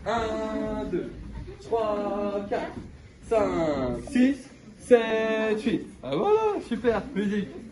1, 2, 3, 4, 5, 6, 7, 8. Ah voilà, super, musique.